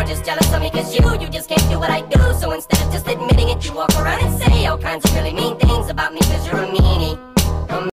just jealous of me cause you just can't do what I do. So instead of just admitting it, you walk around and say all kinds of really mean things about me cause you're a meanie.